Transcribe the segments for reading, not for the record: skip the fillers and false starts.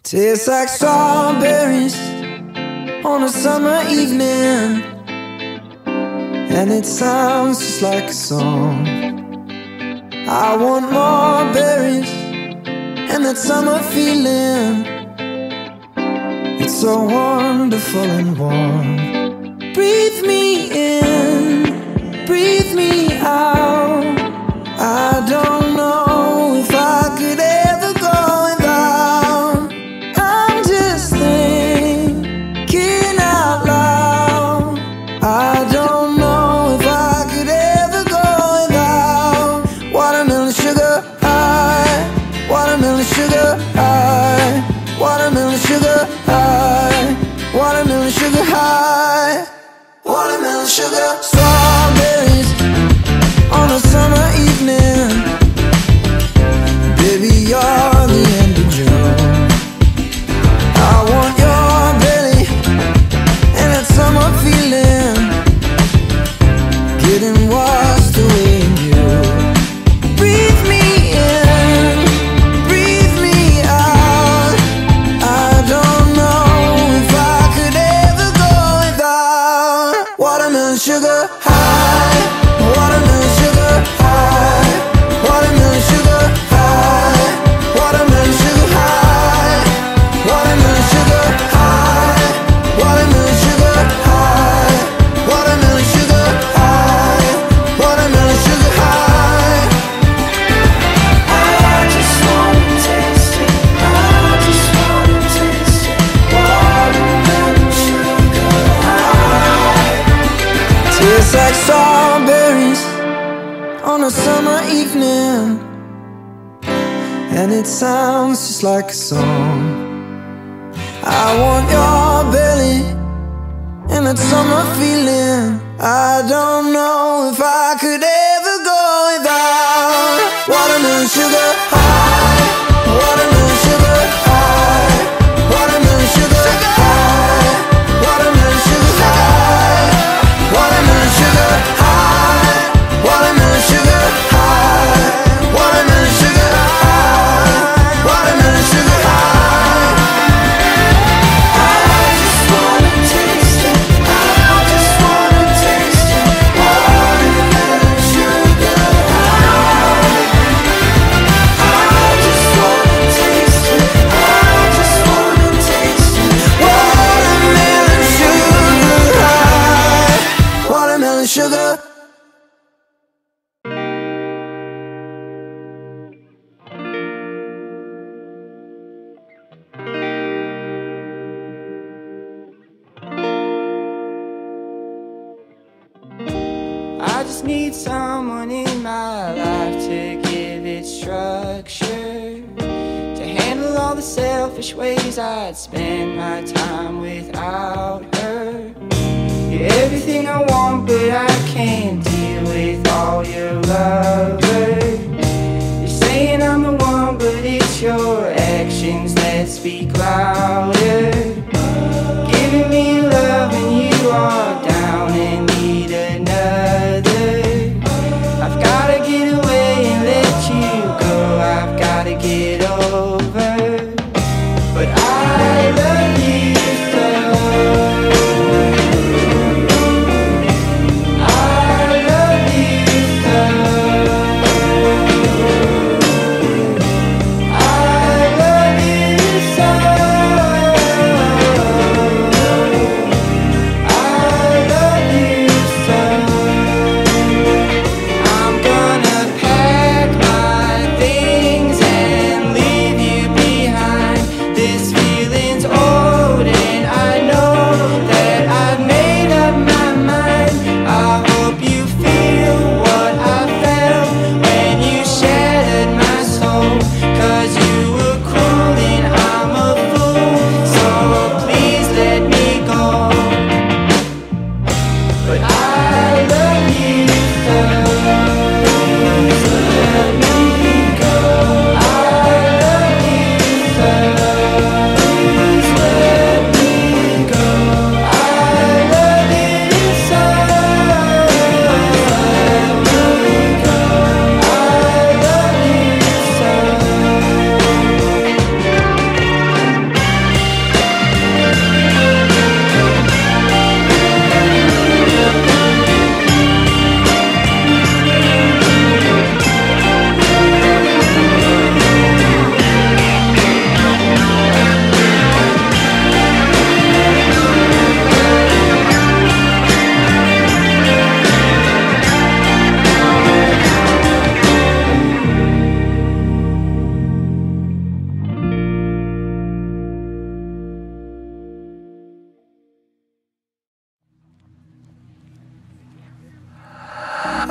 Tastes like strawberries on a summer evening, and it sounds just like a song. I want more berries and that summer feeling. It's so wonderful and warm. Breathe me in, breathe me out. I don't know if I could ever go without. I'm just thinking out loud. I don't know if I could ever go without watermelon sugar high, watermelon sugar high, watermelon sugar high, watermelon sugar high, watermelon sugar. Strawberries on a summer evening, baby, you're the end of June. I want your belly and that summer feeling, getting washed away in you. Breathe me in, breathe me out. I don't know if I could ever go without watermelon sugar high, watermelon sugar high, watermelon sugar high, watermelon sugar high, watermelon sugar high, watermelon sugar high, watermelon sugar high, watermelon sugar high. I just wanna taste it, I just wanna taste it, watermelon sugar high. Tastes like strawberries on a summer evening, and it sounds just like a song. I want your belly and that summer feeling. I don't know if I could ever go without watermelon sugar high, watermelon sugar high, watermelon sugar high, watermelon sugar high, watermelon sugar high, watermelon sugar high, watermelon sugar high, watermelon sugar high. I just wanna taste it, I just wanna taste it, watermelon sugar high. I just wanna taste it, I just wanna taste it, watermelon sugar high, watermelon sugar. I just need someone in my life to give it structure, to handle all the selfish ways I'd spend my time without her. You're everything I want, but I can't deal with all your lovers. You're saying I'm the one, but it's your actions that speak louder. Giving me love and you are down and need another. I've gotta get away and let you go, I've gotta get over. But I love you so, I love you so, I love you so.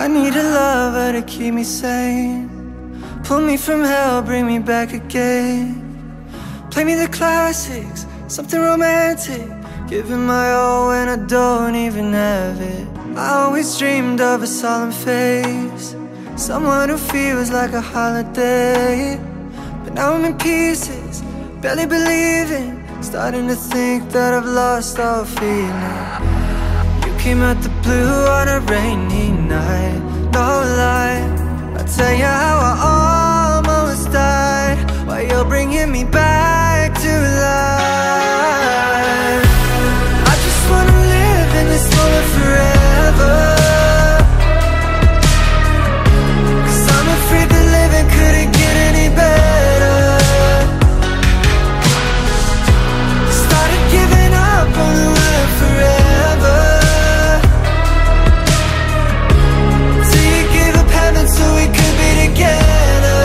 I need a lover to keep me sane, pull me from hell, bring me back again. Play me the classics, something romantic, giving my all when I don't even have it. I always dreamed of a solemn face, someone who feels like a holiday. But now I'm in pieces, barely believing, starting to think that I've lost all feeling. You came out the blue on a rainy night, no lie, I'll tell you how I almost died, while you're bringing me back to life. I just wanna live in this moment forever, 'cause I'm afraid that living couldn't get any better. Started giving up on the word forever, till you gave up heaven so we could be together.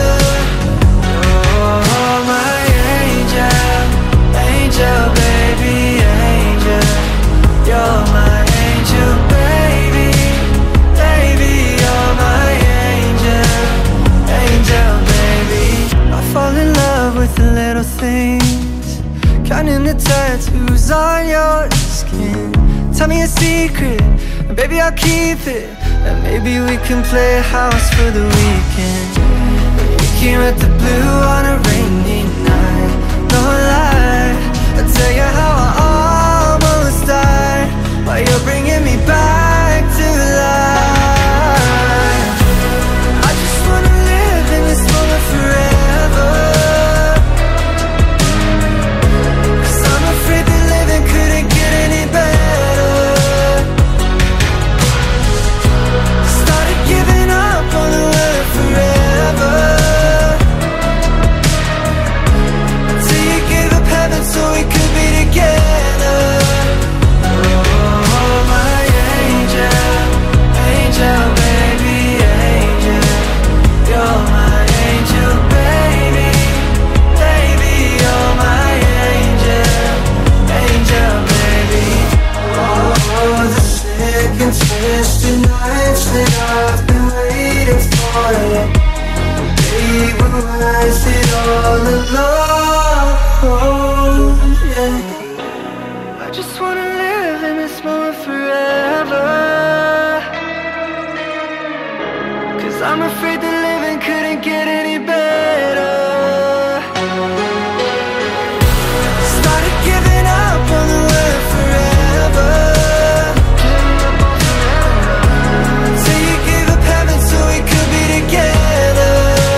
Oh, my angel, angel, baby, angel. You're my angel, baby, baby. You're my angel, angel, baby. I fall in love with the little things, counting the tattoos on your skin. Tell me a secret, and baby I'll keep it, and maybe we can play house for the weekend. You came at the blue on a rainy night, no lie, I'll tell you how I almost died, while you're bringing me back to life. I just wanna live in this moment forever, 'cause I'm afraid that living couldn't get any better. Started giving up on the word forever, till you gave up heaven so we could be together. Oh, my angel, angel, baby, angel. You're my angel, baby, baby. You're my angel, angel, baby. Oh, the sick and twisted nights that I've been waiting for you. They were worth it all alone, yeah. I just wanna live in this moment forever, 'cause I'm afraid that living couldn't get any better. Started giving up on the word forever, till you gave up heaven so we could be together.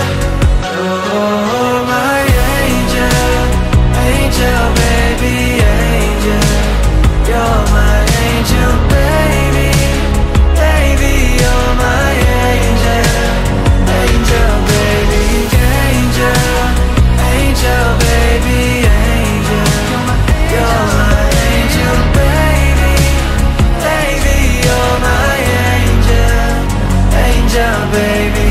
Oh, my angel, angel, baby, angel. You're my angel, baby, baby. You're my angel, angel, baby, angel, angel, baby, angel. You're my angel, baby, baby. You're my angel, angel, baby.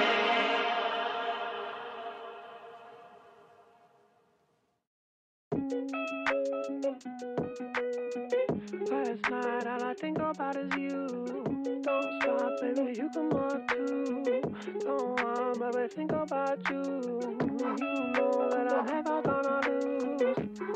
Last night all I think about is you. Don't stop, baby, you come on too. Don't want, baby, think about you. You know that I'm never gonna lose.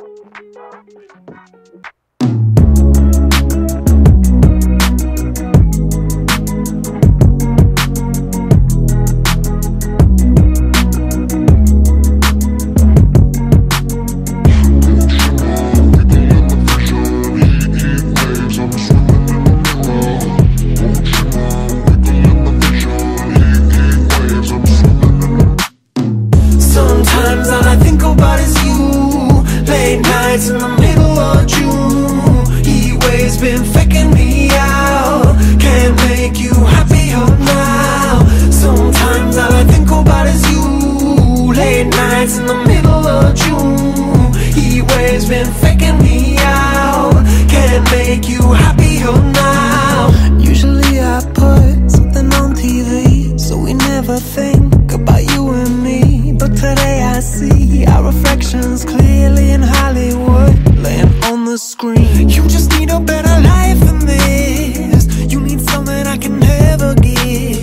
Sometimes all I think about is you. Late nights in the middle of June. Heat waves been faking me out. Can't make you happier now. Sometimes all I think about is you. Late nights in the middle of June. Heat waves been faking me out. Can't make you happier now. Usually I put something on TV, so we never think about you and me. But today I see our reflections clearly in Hollywood, laying on the screen. You just need a better life than this. You need something I can never give.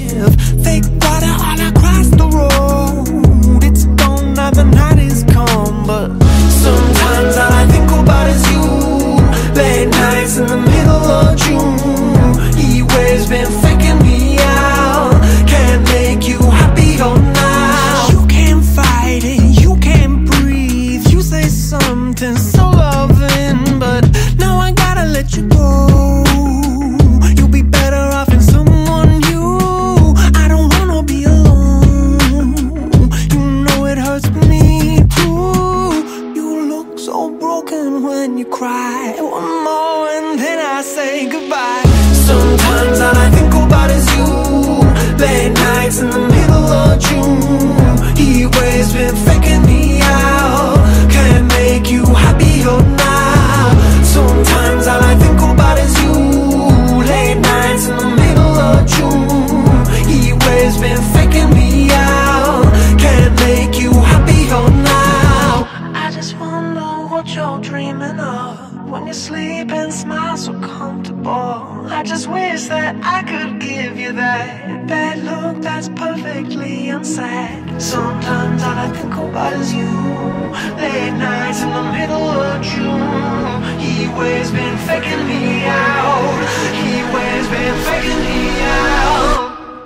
Sometimes all I think about is you. Late nights in the middle of June. He waves been faking me out. Can't make you happier now. You can't fight it, you can't breathe. You say something so loving, but now I gotta let you go. You'll be better off in someone new. I don't wanna be alone. You know it hurts me too. You look so broken when you cry. One more and then I say goodbye. Sometimes all I think about is you. Late nights in the middle of June. He waves been faking me out. Can't make you happier now. Sometimes all I think about is you. Late nights in the middle of June. He waves been faking me out. Can't make you happier now. I just wonder what you're dreaming of when you sleep and smile so comfortable. I just wish that I could give you that look that's perfectly unsaid. Sometimes all I think about is you. Late nights in the middle of June. He waves been faking me out. He waves been faking me out.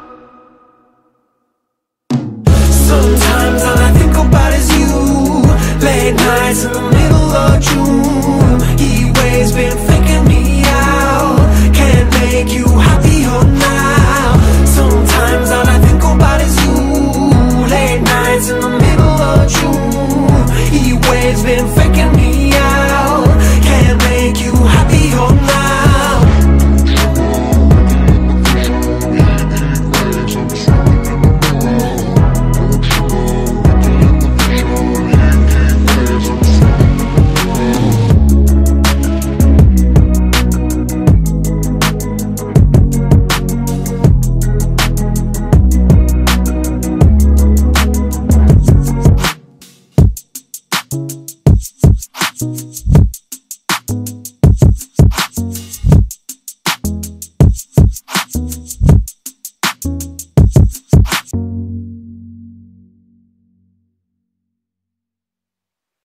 Sometimes all I think about is you. Late nights in the middle of June. He waves been faking me out. Can't make you happier now. Sometimes all I think about is you. Late nights in the middle of June. He waves been faking me